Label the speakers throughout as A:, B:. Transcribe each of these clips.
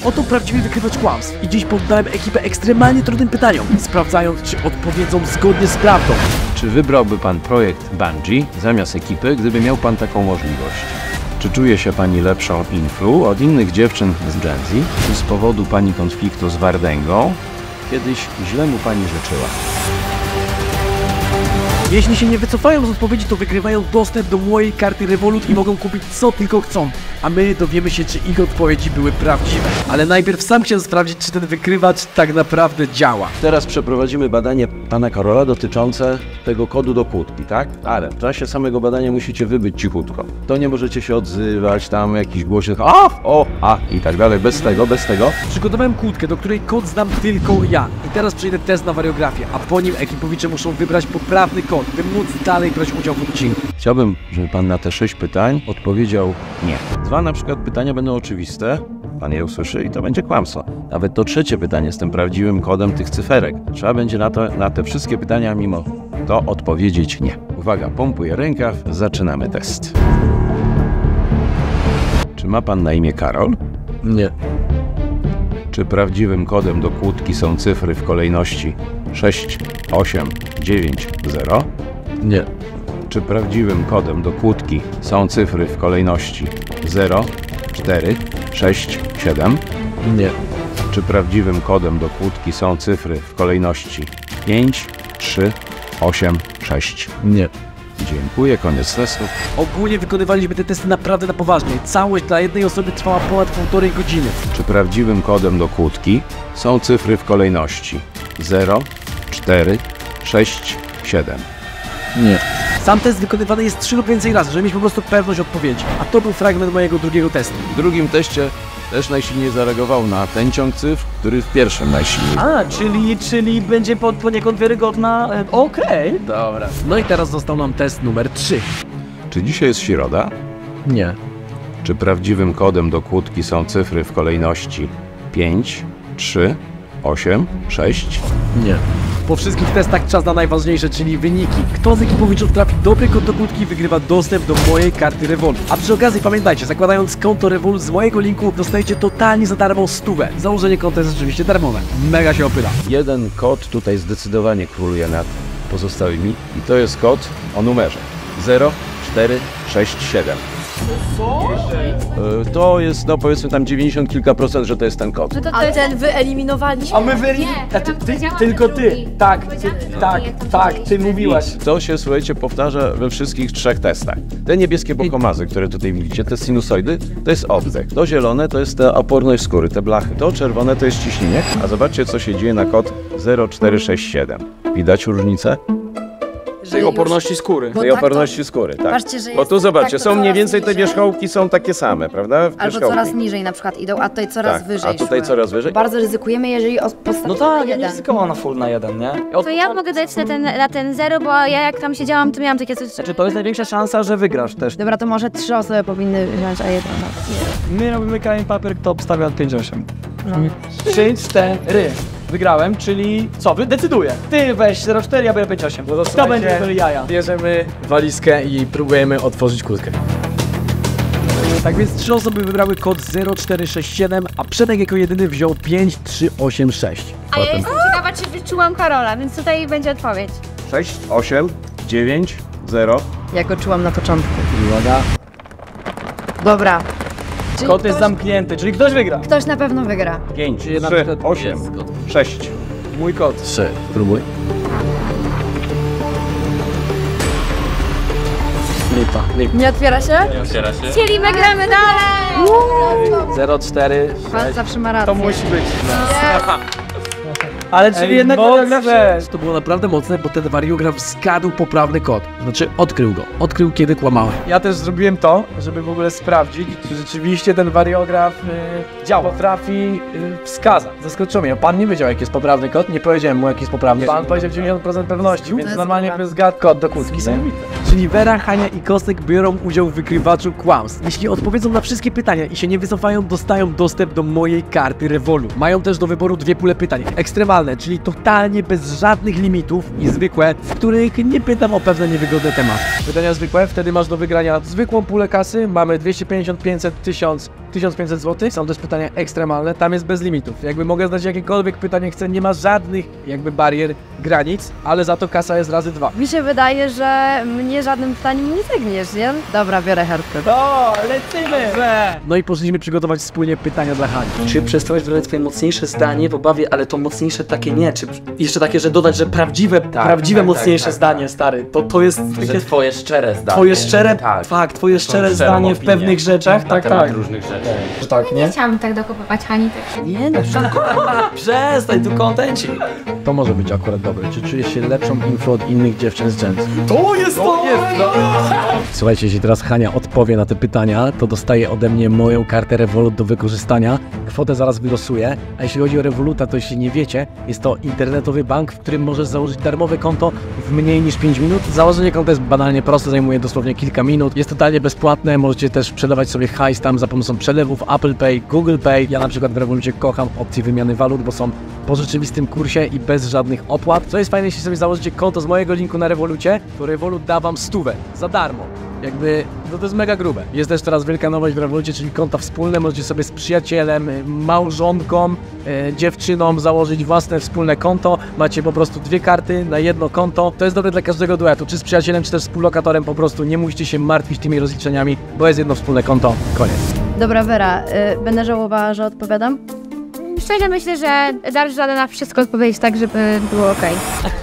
A: Oto prawdziwy wykrywacz kłamstw i dziś poddałem ekipę ekstremalnie trudnym pytaniom, sprawdzając, czy odpowiedzą zgodnie z prawdą.
B: Czy wybrałby pan projekt Bungie zamiast ekipy, gdyby miał pan taką możliwość? Czy czuje się pani lepszą influ od innych dziewczyn z Gen Z? Czy z powodu pani konfliktu z Wardęgą kiedyś źle mu pani życzyła?
A: Jeśli się nie wycofają z odpowiedzi, to wygrywają dostęp do mojej karty Revolut i mogą kupić co tylko chcą. A my dowiemy się, czy ich odpowiedzi były prawdziwe. Ale najpierw sam chciałem sprawdzić, czy ten wykrywacz tak naprawdę działa.
B: Teraz przeprowadzimy badanie pana Karola dotyczące tego kodu do kłódki, tak? Ale w czasie samego badania musicie wybyć cichutko. To nie możecie się odzywać, tam jakiś głośny i tak dalej, bez tego.
A: Przygotowałem kłódkę, do której kod znam tylko ja. I teraz przejdę test na wariografię, a po nim ekipowicze muszą wybrać poprawny kod, by móc dalej brać udział w odcinku.
B: Chciałbym, żeby pan na te 6 pytań odpowiedział nie. 2 na przykład pytania będą oczywiste, pan je usłyszy i to będzie kłamstwo. Nawet to 3 pytanie z tym prawdziwym kodem tych cyferek. Trzeba będzie na te wszystkie pytania mimo to odpowiedzieć nie. Uwaga, pompuję rękaw, zaczynamy test. Czy ma pan na imię Karol?
A: Nie.
B: Czy prawdziwym kodem do kłódki są cyfry w kolejności 6, 8, 9, 0?
A: Nie.
B: Czy prawdziwym kodem do kłódki są cyfry w kolejności 0, 4, 6, 7?
A: Nie.
B: Czy prawdziwym kodem do kłódki są cyfry w kolejności 5, 3, 8, 6?
A: Nie.
B: Dziękuję, koniec testu.
A: Ogólnie wykonywaliśmy te testy naprawdę na poważnie. Całość dla jednej osoby trwała ponad 1,5 godziny.
B: Czy prawdziwym kodem do kłódki są cyfry w kolejności 0, 4, 6, 7?
A: Nie. Sam test wykonywany jest 3 lub więcej razy, żeby mieć po prostu pewność odpowiedzi. A to był fragment mojego drugiego testu.
B: W drugim teście też najsilniej zareagował na ten ciąg cyfr, który w pierwszym najsilniej.
C: A, czyli będzie poniekąd wiarygodna. Okej.
A: Dobra. No i teraz został nam test numer 3.
B: Czy dzisiaj jest środa?
A: Nie.
B: Czy prawdziwym kodem do kłódki są cyfry w kolejności 5, 3, 8, 6?
A: Nie. Po wszystkich testach czas na najważniejsze, czyli wyniki. Kto z ekipowiczów trafi dobry kod do kłódki, wygrywa dostęp do mojej karty Revolut. A przy okazji pamiętajcie, zakładając konto Revolut z mojego linku, dostajecie totalnie za darmo 100. Założenie konta jest oczywiście darmowe. Mega się opyla.
B: Jeden kod tutaj zdecydowanie króluje nad pozostałymi i to jest kod o numerze 0, 4, 6, 7. To jest, no powiedzmy tam 90 kilka procent, że to jest ten kod.
D: A ten wyeliminowaliśmy.
C: A my tylko ty. Tak, ty mówiłaś.
B: To się, słuchajcie, powtarza we wszystkich 3 testach. Te niebieskie bokomazy, które tutaj widzicie, te sinusoidy, to jest oddech. To zielone to jest ta oporność skóry, te blachy. To czerwone to jest ciśnienie. A zobaczcie, co się dzieje na kod 0467. Widać różnicę?
C: Tej oporności skóry.
B: Tej oporności skóry, tak.
D: Patrzcie, że
B: Bo
D: jest
B: tu zobaczcie,
D: tak,
B: są
D: to
B: mniej
D: coraz
B: więcej te
D: niżej.
B: wierzchołki są takie same, prawda?
D: Albo
B: Wierzchołki.
D: coraz niżej na przykład idą, a tutaj coraz
B: Tak,
D: wyżej
B: a tutaj
D: szły.
B: coraz wyżej.
D: Bardzo ryzykujemy, jeżeli postawimy
C: No tak, ja nie
D: jeden.
C: ryzykowałam na full na 1, nie?
E: To ja mogę dać na ten 0, bo ja jak tam siedziałam, to miałam takie coś.
C: Znaczy to jest największa szansa, że wygrasz też.
D: Dobra, to może 3 osoby powinny wziąć, a jeden.
C: My robimy kamień papier, kto obstawia od 5-8. 3, 4. Wygrałem, czyli co? Decyduję. Ty weź 0,4, ja biorę 5,8. Kto będzie to jaja?
A: Bierzemy walizkę i próbujemy otworzyć kłódkę. Tak więc 3 osoby wybrały kod 0467, a Przemek jako jedyny wziął 5386.
E: A ja jestem ciekawa, czy wyczułam Karola, więc tutaj będzie odpowiedź.
B: 6, 8, 9, 0.
D: Ja go czułam na początku.
A: Uwaga.
D: Dobra. Czyli
C: Kod jest zamknięty, czyli ktoś wygra.
D: ktoś na pewno wygra.
B: 5,
A: Czyli na
B: 3,
A: przykład
B: 8, 6.
C: Mój kod.
A: 3. Spróbuj. Lipa.
D: Nie otwiera się?
E: Czyli my gramy dalej!
C: 0,4.
D: Pan zawsze ma rację.
C: To musi być. Ale czyli jednak
A: To było naprawdę mocne, bo ten wariograf zgadł poprawny kod. Znaczy odkrył go. Odkrył, kiedy kłamałem.
C: ja też zrobiłem to, żeby w ogóle sprawdzić, czy rzeczywiście ten wariograf działa. Potrafi wskazać. Zaskoczyło mnie. Pan nie wiedział, jaki jest poprawny kod, nie powiedziałem mu, jaki jest poprawny. Pan powiedział 90% pewności, więc
D: jest
C: normalnie
D: poprawny.
C: zgadł kod do kłódki.
A: Czyli Wera, Hania i Kostek biorą udział w wykrywaczu kłamstw. Jeśli odpowiedzą na wszystkie pytania i się nie wycofają, dostają dostęp do mojej karty Revolut. Mają też do wyboru 2 pule pytań. Ekstremalne, ekstremalne, czyli totalnie bez żadnych limitów i zwykłe, w których nie pytam o pewne niewygodne tematy. Pytania zwykłe, wtedy masz do wygrania zwykłą pulę kasy, mamy 250, 500, 1000, 1500 zł. Są też pytania ekstremalne, tam jest bez limitów. Jakby mogę zadać jakiekolwiek pytanie chcę, nie ma żadnych jakby barier, granic, ale za to kasa jest razy 2.
D: Mi się wydaje, że mnie żadnym pytaniem nie zagniesz, nie? Dobra, biorę hardcore.
C: O, lecimy!
A: No i poszliśmy przygotować wspólnie pytania dla Hani.
F: Czy przestałeś wyrażać twoje mocniejsze zdanie w obawie, ale to mocniejsze takie nie? Czy jeszcze takie, że dodać, że prawdziwe mocniejsze zdanie, stary? To jest
G: Że
F: takie
G: twoje szczere zdanie.
F: twoje szczere,
G: Tak.
F: twoje szczere zdanie w
G: opinię
F: pewnych rzeczach,
G: na temat
F: tak.
G: różnych rzeczy.
F: Że tak, nie?
E: Chciałam tak dokopywać Hani, tak.
F: Nie, no przestań, tu kontenci.
A: To może być akurat dobre. Czy czujesz się lepszą info od innych dziewczyn z Gen Z?
F: To jest to!
A: Słuchajcie, jeśli teraz Hania odpowie na te pytania, to dostaje ode mnie moją kartę Revolut do wykorzystania. Kwotę zaraz wylosuję. A jeśli chodzi o Revoluta, to jeśli nie wiecie, jest to internetowy bank, w którym możesz założyć darmowe konto w mniej niż 5 minut. Założenie konta jest banalnie proste, zajmuje dosłownie kilka minut. Jest totalnie bezpłatne, możecie też przelewać sobie hajs tam za pomocą przelewów Apple Pay, Google Pay. Ja na przykład w Revolucie kocham opcję wymiany walut, bo są po rzeczywistym kursie i bez żadnych opłat. Co jest fajne, jeśli sobie założycie konto z mojego linku na Revolucie, to Revolut da wam 100 za darmo. Jakby, no to jest mega grube. Jest też teraz wielka nowość w Revolucie, czyli konta wspólne. Możecie sobie z przyjacielem, małżonką, dziewczyną założyć własne wspólne konto. Macie po prostu 2 karty na jedno konto. To jest dobre dla każdego duetu, czy z przyjacielem, czy też z współlokatorem. Po prostu nie musicie się martwić tymi rozliczeniami, bo jest jedno wspólne konto. Koniec.
D: Dobra, Wera, będę żałowała, że odpowiadam?
E: Szczerze myślę, że dasz radę na wszystko odpowiedzieć tak, żeby było okej.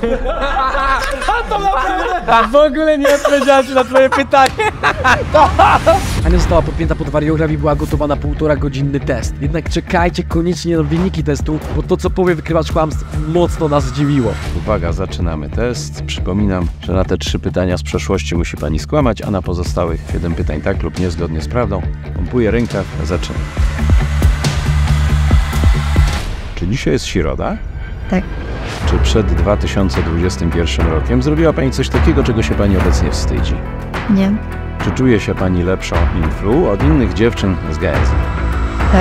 A: W ogóle nie odpowiedziałem na twoje pytanie. Ania została podpięta pod wariograf i była gotowa na 1,5-godzinny test. Jednak czekajcie koniecznie na wyniki testu, bo to co powie wykrywacz kłamstw mocno nas zdziwiło.
B: Uwaga, zaczynamy test. Przypominam, że na te 3 pytania z przeszłości musi pani skłamać, a na pozostałych 7 pytań tak lub nie zgodnie z prawdą. Pompuję rękaw, zaczynam. Czy dzisiaj jest środa?
D: Tak.
B: Czy przed 2021 rokiem zrobiła pani coś takiego, czego się pani obecnie wstydzi?
D: Nie.
B: Czy czuje się pani lepszą influ od innych dziewczyn z Gen Z?
D: Tak.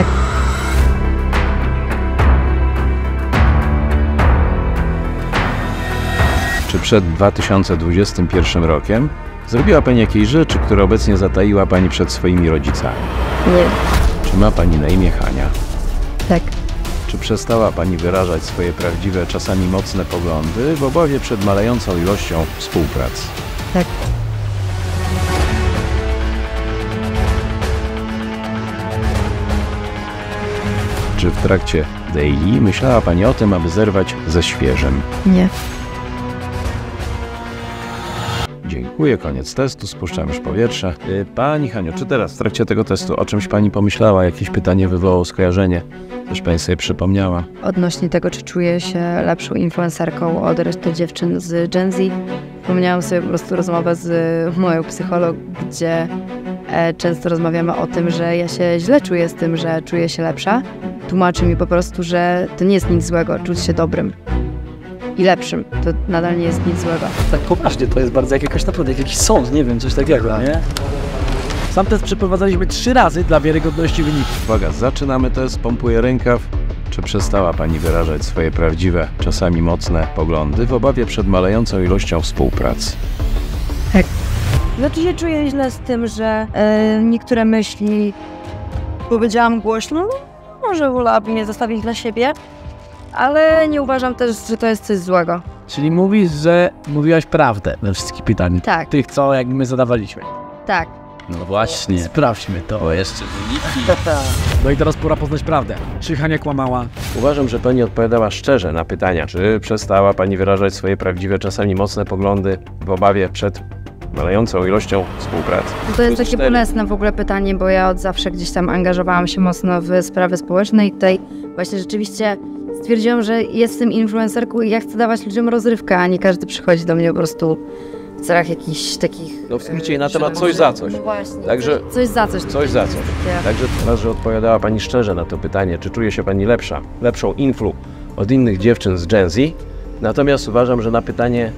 B: Czy przed 2021 rokiem zrobiła pani jakieś rzeczy, które obecnie zataiła pani przed swoimi rodzicami?
D: Nie.
B: Czy ma pani na imię Hania?
D: Tak.
B: Czy przestała pani wyrażać swoje prawdziwe, czasami mocne poglądy w obawie przed malejącą ilością współprac?
D: Tak.
B: Czy w trakcie daily myślała pani o tym, aby zerwać ze świeżym?
D: Nie.
B: Dziękuję, koniec testu, spuszczam już powietrze. Pani Haniu, czy teraz w trakcie tego testu o czymś pani pomyślała? Jakieś pytanie wywołało skojarzenie? Coś pani sobie przypomniała?
D: Odnośnie tego, czy czuję się lepszą influencerką od reszty dziewczyn z Gen Z, wspomniałam sobie po prostu rozmowę z moją psycholog, gdzie często rozmawiamy o tym, że ja się źle czuję z tym, że czuję się lepsza. Tłumaczy mi po prostu, że to nie jest nic złego, czuć się dobrym i lepszym. To nadal nie jest nic złego.
F: Tak poważnie, to jest bardzo jak jakaś naprawdę, jak jakiś sąd, nie wiem, coś takiego, nie?
A: Sam test przeprowadzaliśmy 3 razy dla wiarygodności wyników.
B: Uwaga, zaczynamy test, pompuję rękaw. Czy przestała pani wyrażać swoje prawdziwe, czasami mocne poglądy w obawie przed malejącą ilością współprac?
D: Znaczy się czuję źle z tym, że niektóre myśli powiedziałam głośno, może wolałabym je zostawić dla siebie, ale nie uważam też, że to jest coś złego.
A: Czyli mówisz, że mówiłaś prawdę we wszystkich pytaniach.
D: Tak.
A: Tych, co jakby my zadawaliśmy.
D: Tak.
G: No właśnie,
A: Sprawdźmy to.
G: bo jeszcze wyniki.
A: No i teraz pora poznać prawdę. Czy Hania kłamała?
B: Uważam, że pani odpowiadała szczerze na pytania. Czy przestała pani wyrażać swoje prawdziwe, czasami mocne poglądy w obawie przed malejącą ilością współpracy?
D: To jest takie
B: 4.
D: bolesne w ogóle pytanie, bo ja od zawsze gdzieś tam angażowałam się mocno w sprawy społeczne i tutaj właśnie rzeczywiście stwierdziłam, że jestem influencerką i ja chcę dawać ludziom rozrywkę, a nie każdy przychodzi do mnie po prostu w celach jakichś takich...
B: No w skrócie na temat coś za coś.
D: No właśnie,
B: Także
D: coś za coś.
B: coś za coś. Także teraz, że odpowiadała pani szczerze na to pytanie, czy czuje się pani lepszą influ od innych dziewczyn z Gen Z. Natomiast uważam, że na pytanie,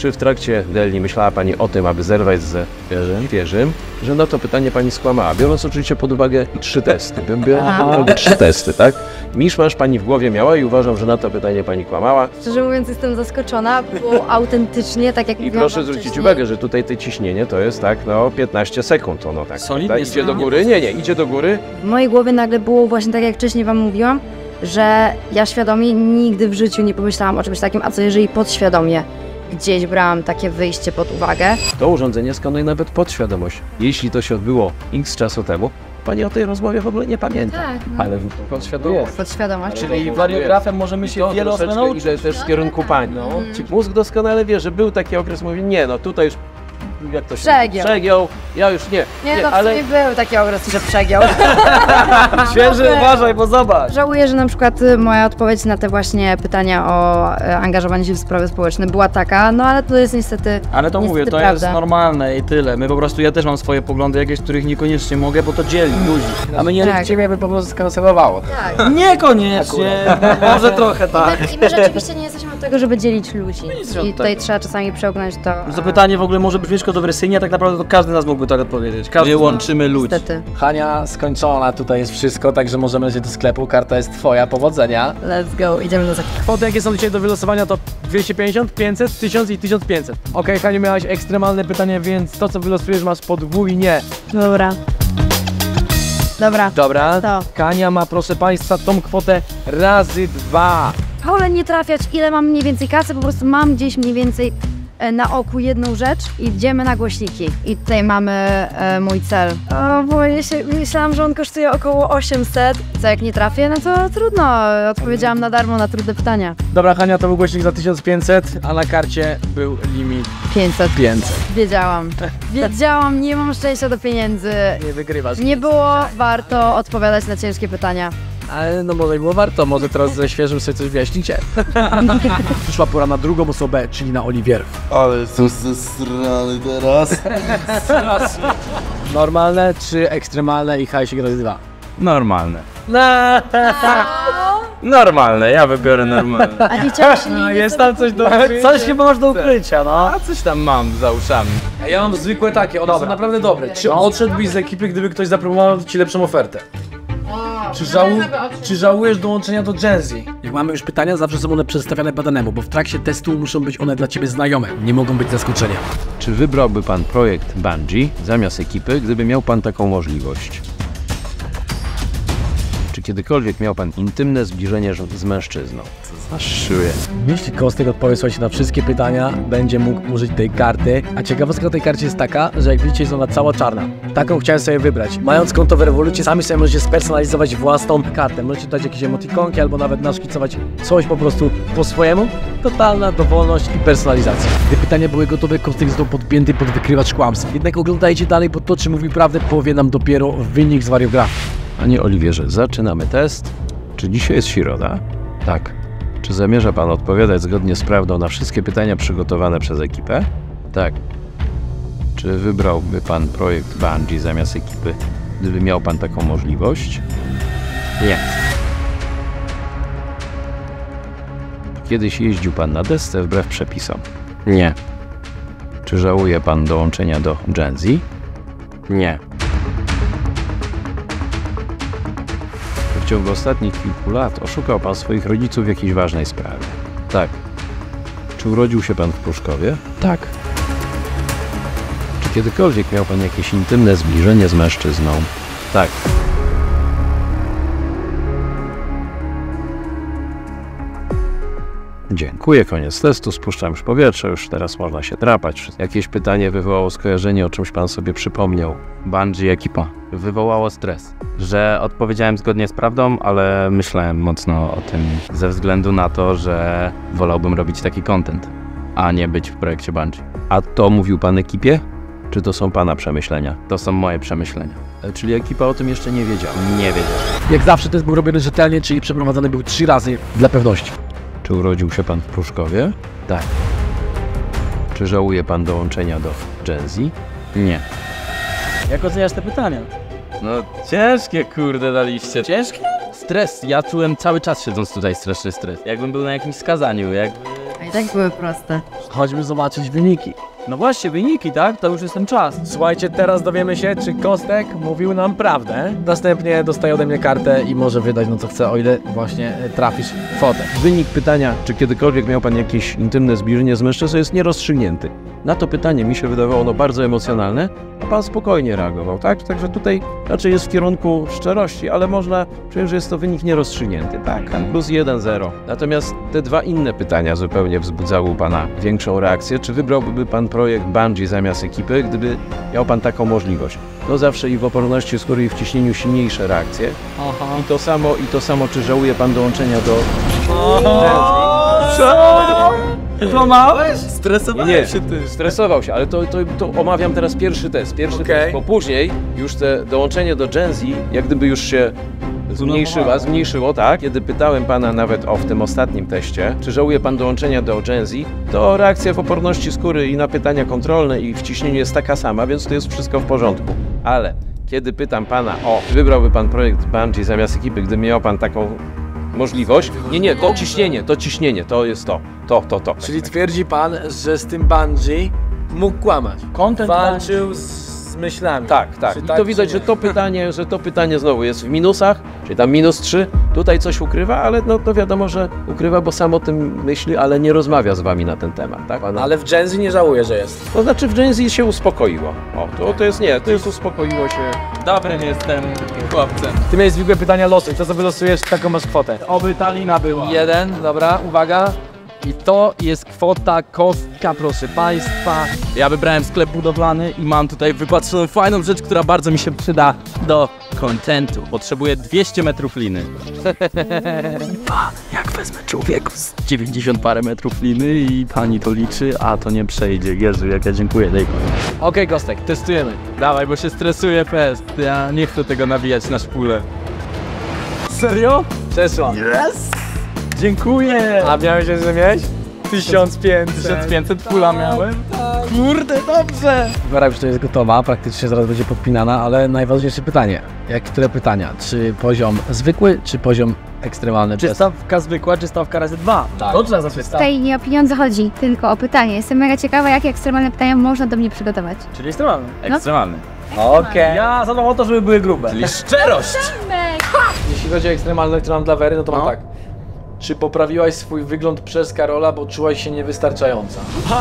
B: Czy w trakcie Deli myślała pani o tym, aby zerwać z wierzym, że na to pytanie pani skłamała? Biorąc oczywiście pod uwagę 3 testy. Albo 3 testy, tak? Miszmasz pani w głowie miała i uważam, że na to pytanie pani kłamała.
D: Szczerze mówiąc, jestem zaskoczona, bo autentycznie, tak jak
B: I
D: mówiłam
B: proszę
D: wam
B: zwrócić
D: wcześniej,
B: uwagę, że tutaj te ciśnienie to jest tak, no 15 sekund ono tak.
F: Solidnie,
B: Tak, idzie do
F: solidnie.
B: góry? Nie, idzie do góry.
D: w mojej głowie nagle było właśnie tak, jak wcześniej wam mówiłam, że ja świadomie nigdy w życiu nie pomyślałam o czymś takim, a co jeżeli podświadomie gdzieś brałam takie wyjście pod uwagę.
B: To urządzenie skanuje nawet podświadomość. Jeśli to się odbyło x czasu temu, pani o tej rozmowie w ogóle nie pamięta.
D: Tak,
B: Ale podświadomość.
D: podświadomość.
F: Czyli wariografem możemy się wiele osób nauczyć.
B: idę też w kierunku pani. No. Mózg doskonale wie, że był taki okres, mówi nie, no tutaj już jak to się przegiął, ja już nie.
D: Nie, no w sumie był taki okres, że przegiął.
F: Świeży, uważaj, bo zobacz.
D: Żałuję, że na przykład moja odpowiedź na te właśnie pytania o angażowanie się w sprawy społeczne była taka, no ale to jest niestety
F: Ale to mówię, to
D: prawda.
F: jest normalne i tyle. My po prostu, ja też mam swoje poglądy jakieś, których niekoniecznie mogę, bo to dzieli ludzi. A my nie...
D: Tak.
C: Ciebie by po prostu skancelowało.
D: Tak.
F: Niekoniecznie, może trochę tak.
D: I my rzeczywiście nie jesteśmy od tego, żeby dzielić ludzi.
F: od
D: I tutaj
F: tego.
D: trzeba czasami przełknąć to.
F: Zapytanie w ogóle może brzmieć kontrowersyjnie, a tak naprawdę to każdy z nas mógłby tak odpowiedzieć. Każdy łączymy ludzi.
D: Niestety.
C: Hania, skończona, tutaj jest wszystko, także możemy lecieć do sklepu, karta jest twoja, powodzenia.
D: Let's go, idziemy do zakupów.
C: Kwoty jakie są dzisiaj do wylosowania to 250, 500, 1000 i 1500. Okej, Haniu, miałaś ekstremalne pytanie, więc to co wylosujesz masz podwójnie.
D: Dobra. Dobra.
C: Dobra,
D: To.
C: Hania ma proszę państwa tą kwotę razy 2.
D: Wolę nie trafiać, ile mam mniej więcej kasy, po prostu mam gdzieś mniej więcej na oku jedną rzecz i idziemy na głośniki. I tutaj mamy mój cel. O, boję się, myślałam, że on kosztuje około 800. Co jak nie trafię, no to trudno. Odpowiedziałam na darmo na trudne pytania.
C: Dobra, Hania, to był głośnik za 1500, a na karcie był limit
D: 500.
C: 500.
D: Wiedziałam. Wiedziałam, nie mam szczęścia do pieniędzy.
C: Nie wygrywasz.
D: Nie było warto odpowiadać na ciężkie pytania.
C: Ale no może i było warto, może teraz ze świeżym sobie coś wyjaśnicie. Przyszła pora na drugą osobę, czyli na Oliwierów.
H: Ale jestem zesrany teraz.
C: Normalne czy ekstremalne i hajsik razy 2?
G: Normalne. Normalne, ja wybiorę normalne.
D: A nie chciałeś nie
C: Jest tam coś do
F: Coś chyba masz do ukrycia, no.
G: A coś tam mam za uszami.
C: Ja mam zwykłe takie, one są naprawdę dobre. Czy odszedłbyś z ekipy, gdyby ktoś zaproponował ci lepszą ofertę? Czy żałujesz dołączenia do Gen Z? Jak mamy już pytania, zawsze są one przedstawiane badanemu, bo w trakcie testu muszą być one dla ciebie znajome. Nie mogą być zaskoczenia.
B: Czy wybrałby pan projekt Bungie zamiast ekipy, gdyby miał pan taką możliwość? Czy kiedykolwiek miał pan intymne zbliżenie z mężczyzną? Co za szyję.
C: Jeśli Kostek odpowie słuchajcie na wszystkie pytania, będzie mógł użyć tej karty. A ciekawostka tej karcie jest taka, że jak widzicie jest ona cała czarna. Taką chciałem sobie wybrać. Mając konto w Revolucie, sami sobie możecie spersonalizować własną kartę. Możecie dać jakieś emotikonki albo nawet naszkicować coś po prostu po swojemu. Totalna dowolność i personalizacja. Gdy pytania były gotowe, Kostek został podpięty pod wykrywacz kłamstw. Jednak oglądajcie dalej, bo to czy mówi prawdę powie nam dopiero wynik z wariografii.
B: Panie Oliwierze, zaczynamy test. Czy dzisiaj jest środa? Tak. Czy zamierza pan odpowiadać zgodnie z prawdą na wszystkie pytania przygotowane przez ekipę? Tak. Czy wybrałby pan projekt Bungie zamiast ekipy, gdyby miał pan taką możliwość? Nie. Kiedyś jeździł pan na desce wbrew przepisom? Nie. Czy żałuje pan dołączenia do Gen Z? Nie. W ciągu ostatnich kilku lat oszukał pan swoich rodziców w jakiejś ważnej sprawie? Tak. Czy urodził się pan w Pruszkowie? Tak. Czy kiedykolwiek miał pan jakieś intymne zbliżenie z mężczyzną? Tak. Dziękuję, koniec testu, spuszczam już powietrze, już teraz można się drapać. Jakieś pytanie wywołało skojarzenie, o czymś pan sobie przypomniał?
G: Bungie ekipa. Wywołało stres, że odpowiedziałem zgodnie z prawdą, ale myślałem mocno o tym ze względu na to, że wolałbym robić taki content, a nie być w projekcie Bungie.
B: A to mówił pan ekipie? Czy to są pana przemyślenia?
G: To są moje przemyślenia.
B: Czyli ekipa o tym jeszcze nie wiedziała?
G: Nie wiedziałem.
C: Jak zawsze test był robiony rzetelnie, czyli przeprowadzany był 3 razy dla pewności.
B: Czy urodził się pan w Pruszkowie?
G: Tak.
B: Czy żałuje pan dołączenia do Gen Z?
G: Nie.
F: Jak oceniasz te pytania?
G: No ciężkie kurde daliście.
F: Ciężkie?
G: Stres. Ja czułem cały czas siedząc tutaj straszny stres. Jakbym był na jakimś skazaniu, jakby...
D: Tak były proste.
C: Chodźmy zobaczyć wyniki.
F: No właśnie, wyniki, tak? To już jest ten czas.
C: Słuchajcie, teraz dowiemy się, czy Kostek mówił nam prawdę. Następnie dostaje ode mnie kartę i może wydać no co chce, o ile właśnie trafisz kwotę.
B: Wynik pytania, czy kiedykolwiek miał pan jakieś intymne zbliżenie z mężczyzną, jest nierozstrzygnięty. Na to pytanie mi się wydawało ono bardzo emocjonalne, a pan spokojnie reagował, tak? Także tutaj raczej jest w kierunku szczerości, ale można czuć, że jest to wynik nierozstrzygnięty, tak? Plus 1-0. Natomiast te dwa inne pytania zupełnie wzbudzały u pana większą reakcję. Czy wybrałby pan projekt Bungee zamiast ekipy, gdyby miał pan taką możliwość? No zawsze i w oporności skóry i w ciśnieniu silniejsze reakcje.
F: Aha.
B: I to samo, czy żałuje pan dołączenia do...
F: Kłamałeś?
B: Nie, stresował się, ale to omawiam teraz pierwszy test, test, bo później już te dołączenie do Gen Z, jak gdyby już się zmniejszyło, tak? Kiedy pytałem pana nawet w tym ostatnim teście, czy żałuje pan dołączenia do Gen Z, to reakcja w oporności skóry i na pytania kontrolne i w ciśnieniu jest taka sama, więc to jest wszystko w porządku. Ale kiedy pytam pana, czy wybrałby pan projekt Bungee zamiast ekipy, gdy miał pan taką możliwość? Nie, to ciśnienie, to jest to.
C: Czyli twierdzi pan, że z tym bungee mógł kłamać.
F: Content
C: Walczył z myślami.
B: Tak.
C: Czy
B: I
C: tak,
B: to widać,
C: czy nie?
B: że to pytanie znowu jest w minusach, czyli tam -3, tutaj coś ukrywa, ale no to wiadomo, że ukrywa, bo sam o tym myśli, ale nie rozmawia z wami na ten temat, tak?
C: Ale w Gen Z nie żałuje, że jest.
B: To znaczy w Gen Z się uspokoiło. To jest uspokoiło się.
F: Dobrym jestem chłopcem.
C: Ty miałeś zwykłe pytania losuj, to co wylosujesz, taką masz kwotę.
F: Oby Talina była.
C: 1, dobra, uwaga. I to jest kwota Kostka, proszę państwa.
F: Ja wybrałem sklep budowlany i mam tutaj wypatrzoną fajną rzecz, która bardzo mi się przyda do kontentu. Potrzebuję 200 metrów liny. Jak wezmę człowieku z 90 parę metrów liny i pani to liczy, a to nie przejdzie. Jezu, jak ja dziękuję, daj go.
C: Okej, Kostek, testujemy.
F: Dawaj, bo się stresuje fest. Ja nie chcę tego nawijać na szpulę.
C: Serio? Przeszła.
F: Dziękuję!
C: A miałeś że miałeś? 1500.
F: 1500 pula miałem? Kurde, dobrze!
C: Wera już to jest gotowa, praktycznie zaraz będzie podpinana, ale najważniejsze pytanie. Które pytania? Czy poziom zwykły, czy poziom ekstremalny?
F: Czy stawka zwykła, czy stawka razy 2?
C: Tak. To trzeba zapytać.
E: Tutaj nie o pieniądze chodzi, tylko o pytanie. Jestem mega ciekawa, jakie ekstremalne pytania można do mnie przygotować.
F: Czyli ekstremalny.
E: No.
F: Ekstremalny.
C: Okej. Ja zadbam o to, żeby były grube.
F: Czyli szczerość!
C: Jeśli chodzi o ekstremalne, które mam dla Wery, no to mam tak. Czy poprawiłaś swój wygląd przez Karola, bo czułaś się niewystarczająca?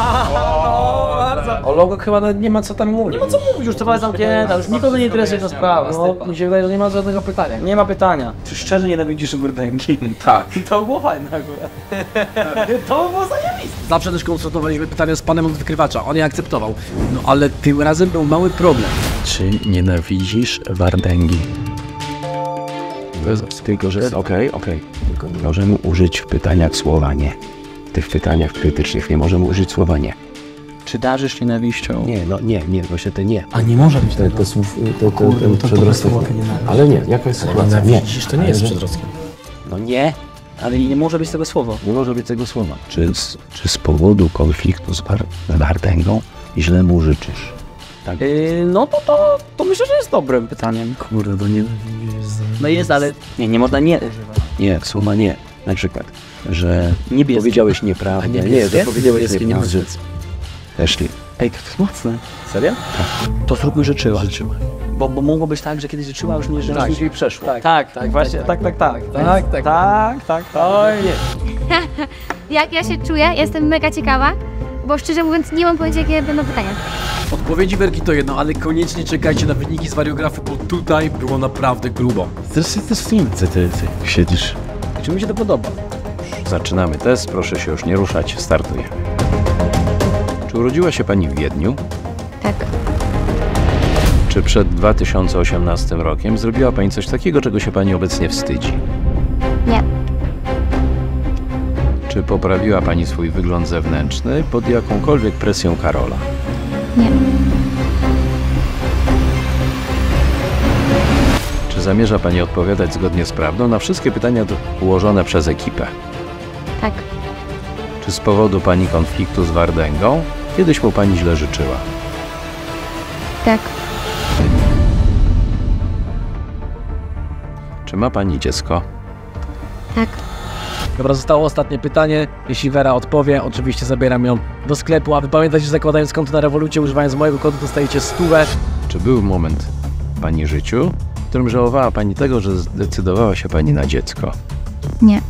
C: O logo chyba nawet nie ma co tam mówić.
F: Nie ma co mówić, już to jest zamknięta, już nikogo nie interesuje ta sprawa.
C: No, mi się wydaje, że nie ma żadnego pytania.
F: Nie ma pytania. Czy szczerze nienawidzisz Burdęgi?
B: Tak.
F: To było fajne akurat. To było zajebiste.
A: Zawsze też konsultowaliśmy pytania z panem od wykrywacza, on je akceptował. No ale tym razem był mały problem.
I: Czy nienawidzisz Wardęgi? Tylko, że okej. Tylko możemy użyć w pytaniach słowa nie. W tych pytaniach krytycznych nie możemy użyć słowa nie.
F: Czy darzysz nienawiścią?
I: Nie, właśnie te nie.
F: A nie może być tego.
I: Te słów, ten przedrostek. Ale nie, jaka jest sytuacja? Nie.
C: To nie jest przedrostkiem.
I: No nie.
F: Ale nie może być tego słowa.
I: Nie może być tego słowa. Czy z powodu konfliktu z Wardęgą źle mu życzysz? Tak.
F: No to myślę, że jest dobrym pytaniem.
I: Kurde, to nie.
F: No jest, ale nie można nie.
I: Nie, słowa nie. Na przykład, że
F: Niebieskie.
I: powiedziałeś nieprawdę. Nie, że powiedziałeś nieprawdę. Też nie.
F: Ej, to jest mocne.
C: Serio?
F: To zróbmy życzyła. Bo mogło być tak, że kiedyś życzyła, już nie życzyła.
C: Tak, i przeszło.
F: Tak, właśnie, tak. Tak.
C: Oj, nie.
E: Jak ja się czuję? Jestem mega ciekawa, bo szczerze mówiąc nie mam pojęcia, jakie będą pytania.
A: Odpowiedzi Werki to jedno, ale koniecznie czekajcie na wyniki z wariografy, bo tutaj było naprawdę grubo.
I: Zresztą to jest film, co ty siedzisz.
C: Czy mi się to podoba?
B: Zaczynamy test, proszę się już nie ruszać, startuję. Czy urodziła się pani w Wiedniu?
E: Tak.
B: Czy przed 2018 rokiem zrobiła pani coś takiego, czego się pani obecnie wstydzi?
E: Nie.
B: Czy poprawiła pani swój wygląd zewnętrzny pod jakąkolwiek presją Karola?
E: Nie.
B: Czy zamierza pani odpowiadać zgodnie z prawdą na wszystkie pytania ułożone przez ekipę?
E: Tak.
B: Czy z powodu pani konfliktu z Wardęgą kiedyś mu pani źle życzyła?
E: Tak.
B: Czy ma pani dziecko?
E: Tak.
A: Dobra, zostało ostatnie pytanie. Jeśli Wera odpowie, oczywiście zabieram ją do sklepu, a wy pamiętajcie, że zakładając konto na Revolucie, używając mojego kodu, dostajecie 100.
B: Czy był moment w pani życiu, w którym żałowała pani tego, że zdecydowała się pani na dziecko?
E: Nie.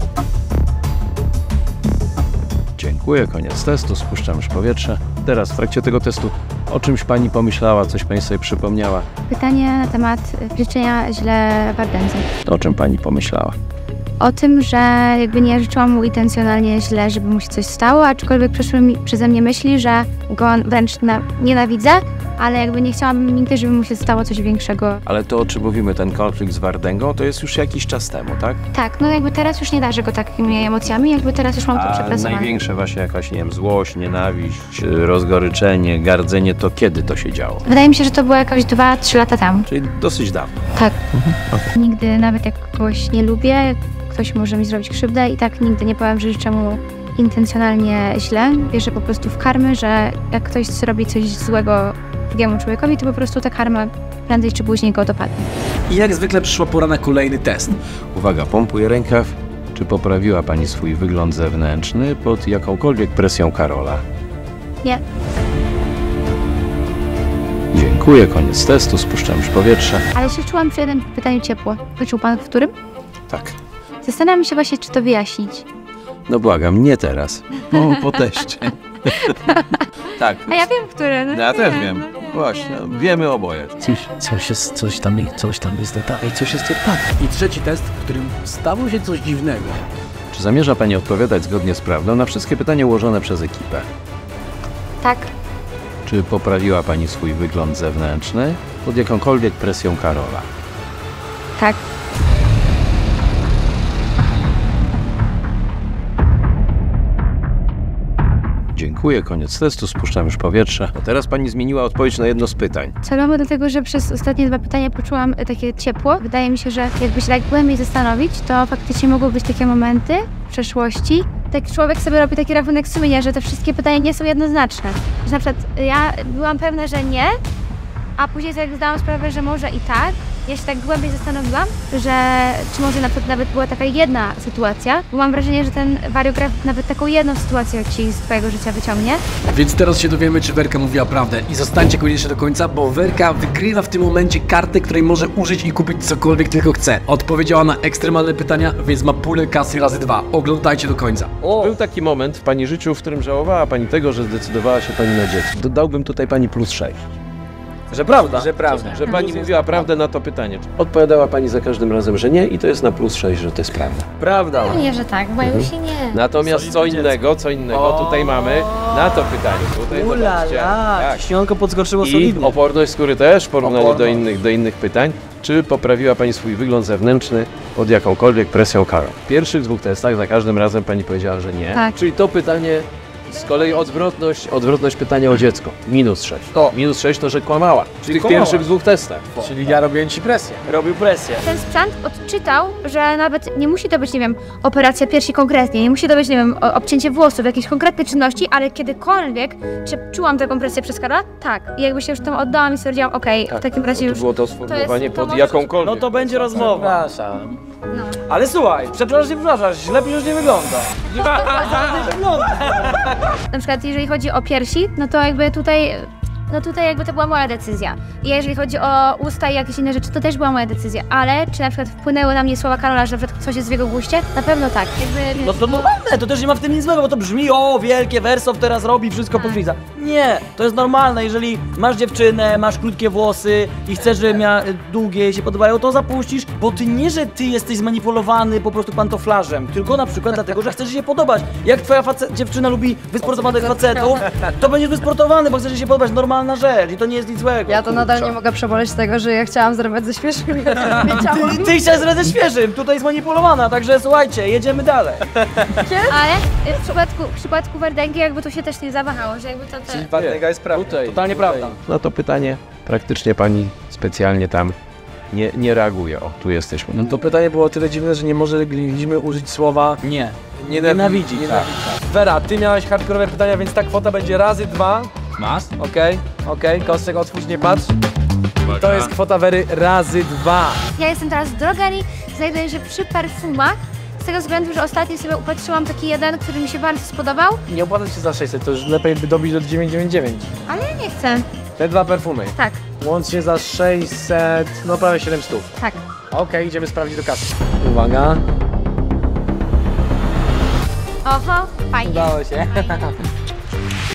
B: Dziękuję, koniec testu, spuszczam już powietrze. Teraz w trakcie tego testu o czymś pani pomyślała, coś pani sobie przypomniała?
E: Pytanie na temat życzenia źle Wardędze.
B: O czym pani pomyślała?
E: O tym, że jakby nie życzyłam mu intencjonalnie źle, żeby mu się coś stało, aczkolwiek przeszły mi przeze mnie myśli, że go wręcz nienawidzę, ale jakby nie chciałabym nigdy, żeby mu się stało coś większego.
B: Ale to, o czym mówimy, ten konflikt z Wardęgą, to jest już jakiś czas temu, tak?
E: Tak, no jakby teraz już nie darzę go takimi emocjami, jakby teraz już mam to
B: A
E: przepracowane.
B: największe właśnie jakaś, nie wiem, złość, nienawiść, rozgoryczenie, gardzenie, to kiedy to się działo?
E: Wydaje mi się, że to było jakoś 2-3 lata temu.
B: Czyli dosyć dawno.
E: Tak. Nigdy, nawet jak kogoś nie lubię, ktoś może mi zrobić krzywdę i tak nigdy nie powiem, że życzę mu intencjonalnie źle. Wierzę po prostu w karmę, że jak ktoś zrobi coś złego drugiemu człowiekowi, to po prostu ta karma prędzej czy później go dopadnie.
A: I jak zwykle przyszła pora na kolejny test.
B: Uwaga, pompuję rękaw. Czy poprawiła pani swój wygląd zewnętrzny pod jakąkolwiek presją Karola?
E: Nie.
B: Dziękuję, koniec testu, spuszczam już powietrze.
E: Ale się czułam przy jednym pytaniu ciepło. Wyczuł pan w którym?
B: Tak.
E: Zastanawiam się właśnie, czy to wyjaśnić.
B: No błagam, nie teraz. Po teście. Tak.
E: A ja wiem, który. No
B: Ja
E: nie,
B: też wiem. Właśnie, wiemy oboje.
A: Coś tam jest nie tak. Coś jest nie tak. I trzeci test, w którym stało się coś dziwnego.
B: Czy zamierza pani odpowiadać zgodnie z prawdą na wszystkie pytania ułożone przez ekipę?
E: Tak.
B: Czy poprawiła pani swój wygląd zewnętrzny pod jakąkolwiek presją Karola?
E: Tak.
B: Dziękuję, koniec testu, spuszczam już powietrze. A teraz pani zmieniła odpowiedź na jedno z pytań.
E: Celowo do tego, że przez ostatnie 2 pytania poczułam takie ciepło. Wydaje mi się, że jakby się tak głębiej zastanowić, to faktycznie mogą być takie momenty w przeszłości. Tak człowiek sobie robi taki rachunek sumienia, że te wszystkie pytania nie są jednoznaczne. Że na przykład ja byłam pewna, że nie, a później sobie zdałam sprawę, że może i tak. Ja się tak głębiej zastanowiłam, że czy może na przykład nawet była taka jedna sytuacja, bo mam wrażenie, że ten wariograf nawet taką jedną sytuację ci z twojego życia wyciągnie.
A: Więc teraz się dowiemy, czy Werka mówiła prawdę. I zostańcie koniecznie do końca, bo Werka wygrywa w tym momencie kartę, której może użyć i kupić cokolwiek tylko chce. Odpowiedziała na ekstremalne pytania, więc ma pulę kasy razy 2. Oglądajcie do końca.
B: Był taki moment w pani życiu, w którym żałowała pani tego, że zdecydowała się pani na dziecko. Dodałbym tutaj pani +6.
C: Że prawda.
B: Że pani mówiła prawdę na to pytanie. Odpowiadała pani za każdym razem, że nie i to jest na +6, że to jest prawda.
C: Prawda.
E: Nie, że tak, bo już się nie.
B: Natomiast co innego tutaj mamy na to pytanie. Tutaj zobaczcie. Tak.
F: Śnionko podskoczyło
B: I
F: solidnie.
B: oporność skóry też w porównaniu do innych pytań. Czy poprawiła pani swój wygląd zewnętrzny pod jakąkolwiek presją Karol? W pierwszych 2 testach za każdym razem pani powiedziała, że nie.
E: Tak.
B: Czyli to pytanie z kolei odwrotność pytania o dziecko. -6. -6 to, że kłamała. W tych
C: kłamała.
B: pierwszych 2 testach.
C: Czyli ja robiłem ci presję. Robił presję.
E: Ten sprzęt odczytał, że nawet nie musi to być, nie wiem, operacja piersi konkretnie, nie musi to być, nie wiem, obcięcie włosów, jakieś konkretne czynności, ale kiedykolwiek, czy czułam taką presję przez Karola? Tak. I jakby się już tam oddałam i stwierdziłam, okej, w takim razie już...
B: To było to sformułowanie
E: to
B: pod
E: może-
B: jakąkolwiek.
F: No to będzie rozmowa.
C: Przepraszam.
E: No.
C: Ale słuchaj, przepraszasz, lepiej już nie wygląda.
E: Na przykład jeżeli chodzi o piersi, no to jakby tutaj jakby to była moja decyzja. I jeżeli chodzi o usta i jakieś inne rzeczy, to też była moja decyzja. Ale czy na przykład wpłynęły na mnie słowa Karola, że na przykład coś jest w jego guście? Na pewno tak. Jakby,
F: No to normalne, to też nie ma w tym nic złego, bo to brzmi, o wielkie Wersow teraz robi, wszystko podgryza. Nie, to jest normalne, jeżeli masz dziewczynę, masz krótkie włosy i chcesz, żeby miała długie, jej się podobają, to zapuścisz, bo ty nie, że ty jesteś zmanipulowany po prostu pantoflarzem, tylko na przykład dlatego, że chcesz jej podobać. Jak twoja dziewczyna lubi wysportowanych facetów, to będziesz wysportowany, bo chcesz jej się podobać, normalna rzecz i to nie jest nic złego.
D: Ja to nadal nie mogę przeboleć tego, że ja chciałam zerwać ze świeżym
F: Ty chciałeś zrać ze świeżym, tutaj jest manipulowana, także słuchajcie, jedziemy dalej.
E: ale w przypadku Wardęgi jakby to się też nie zawahało, że jakby to...
C: Wardęga jest prawda. Totalnie prawda.
B: Na to pytanie praktycznie pani specjalnie tam nie reaguje. O, tu jesteśmy.
C: No to pytanie było o tyle dziwne, że nie mogliśmy użyć słowa
F: Nie.
C: nienawidzi. Wera, ty miałaś hardkorowe pytania, więc ta kwota będzie razy 2.
G: Masz?
C: Okej, Kostek otwórz, nie patrz. To jest kwota Wery razy 2.
E: Ja jestem teraz w drogerii, znajduję się przy perfumach. z tego względu, że ostatnio sobie upatrzyłam taki jeden, który mi się bardzo spodobał,
C: Nie opłaca się za 600, to już lepiej by dobić do 999.
E: ale ja nie chcę.
C: Te 2 perfumy.
E: Tak,
C: Łącznie za 600, no prawie 700.
E: tak.
C: Okej, idziemy sprawdzić do kasy. Uwaga.
E: Oho, fajnie.
C: Udało się.